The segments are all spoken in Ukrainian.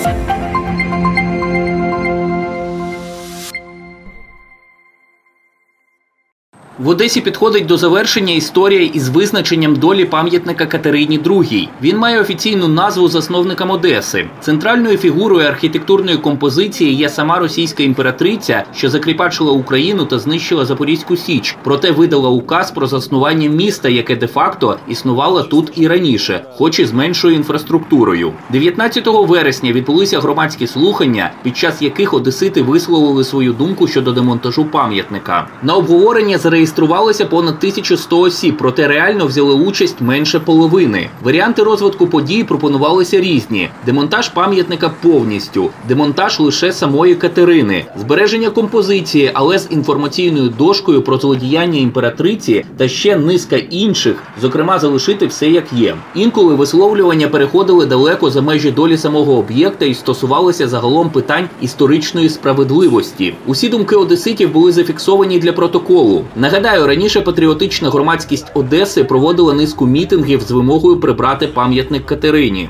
В Одесі підходить до завершення історія із визначенням долі пам'ятника Катерині II. Він має офіційну назву засновникам Одеси. Центральною фігурою архітектурної композиції є сама російська імператриця, що закріпачила Україну та знищила Запорізьку Січ, проте видала указ про заснування міста, яке де-факто існувало тут і раніше, хоч і з меншою інфраструктурою. 19 вересня відбулися громадські слухання, під час яких одесити висловили свою думку щодо демонтажу пам'ятника. На обговорення зареєструвалося понад 1100 осіб, проте реально взяли участь менше половини. Варіанти розвитку подій пропонувалися різні. Демонтаж пам'ятника повністю, демонтаж лише самої Катерини, збереження композиції, але з інформаційною дошкою про злодіяння імператриці та ще низка інших, зокрема залишити все як є. Інколи висловлювання переходили далеко за межі долі самого об'єкта і стосувалися загалом питань історичної справедливості. Усі думки одеситів були зафіксовані для протоколу. Нагадаю, раніше патріотична громадськість Одеси проводила низку мітингів з вимогою прибрати пам'ятник Катерині.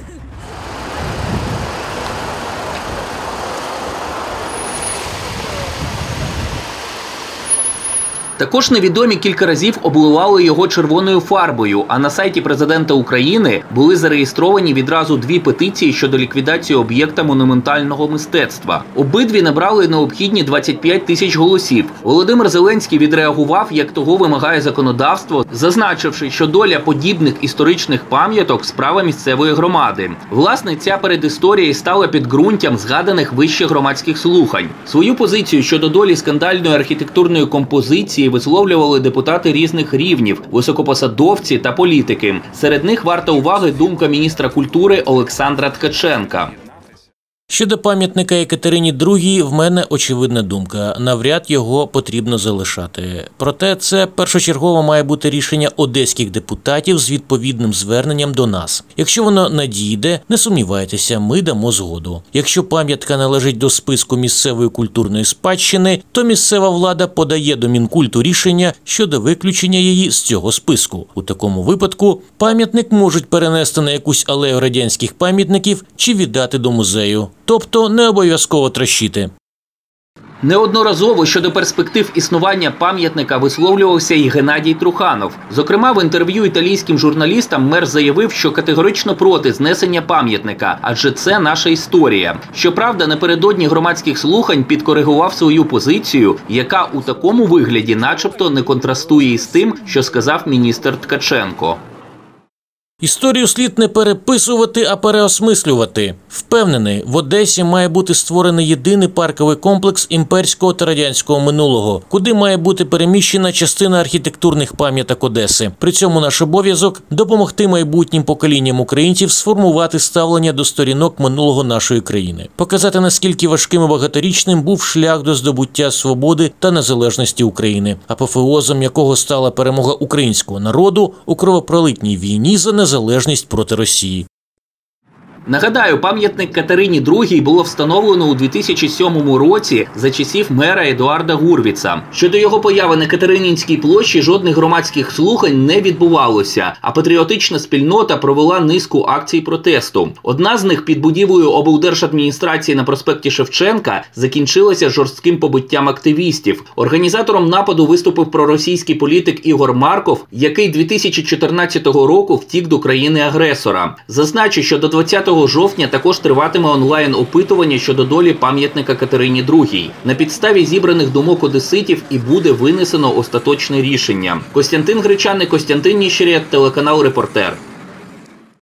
Також невідомі кілька разів обливали його червоною фарбою, а на сайті президента України були зареєстровані відразу 2 петиції щодо ліквідації об'єкта монументального мистецтва. Обидві набрали необхідні 25 тисяч голосів. Володимир Зеленський відреагував, як того вимагає законодавство, зазначивши, що доля подібних історичних пам'яток – справа місцевої громади. Власне, ця передісторія і стала підґрунтям згаданих вище громадських слухань. Свою позицію щодо долі скандальної архітектурної композиції висловлювали депутати різних рівнів, високопосадовці та політики. Серед них варта уваги думка міністра культури Олександра Ткаченка. Щодо пам'ятника Катерині II, в мене очевидна думка – навряд його потрібно залишати. Проте це першочергово має бути рішення одеських депутатів з відповідним зверненням до нас. Якщо воно надійде, не сумнівайтеся, ми дамо згоду. Якщо пам'ятка належить до списку місцевої культурної спадщини, то місцева влада подає до Мінкульту рішення щодо виключення її з цього списку. У такому випадку пам'ятник можуть перенести на якусь алею радянських пам'ятників чи віддати до музею. Тобто не обов'язково трощити. Неодноразово щодо перспектив існування пам'ятника висловлювався і Геннадій Труханов. Зокрема, в інтерв'ю італійським журналістам мер заявив, що категорично проти знесення пам'ятника, адже це наша історія. Щоправда, напередодні громадських слухань підкоригував свою позицію, яка у такому вигляді начебто не контрастує із тим, що сказав міністр Ткаченко. Історію слід не переписувати, а переосмислювати. Впевнений, в Одесі має бути створений єдиний парковий комплекс імперського та радянського минулого, куди має бути переміщена частина архітектурних пам'яток Одеси. При цьому наш обов'язок – допомогти майбутнім поколінням українців сформувати ставлення до сторінок минулого нашої країни. Показати, наскільки важким і багаторічним був шлях до здобуття свободи та незалежності України, апофеозом якого стала перемога українського народу у кровопролитній війні за незалежність проти Росії. Нагадаю, пам'ятник Катерині II було встановлено у 2007 році за часів мера Едуарда Гурвіца. Щодо його появи на Катерининській площі жодних громадських слухань не відбувалося, а патріотична спільнота провела низку акцій протесту. Одна з них під будівлею облдержадміністрації на проспекті Шевченка закінчилася жорстким побиттям активістів. Організатором нападу виступив проросійський політик Ігор Марков, який 2014 року втік до країни-агресора. Зазначу, що до 20 жовтня також триватиме онлайн-опитування щодо долі пам'ятника Катерині II. На підставі зібраних думок одеситів і буде винесено остаточне рішення. Костянтин Гречаник, Костянтин Ніщерет, телеканал «Репортер».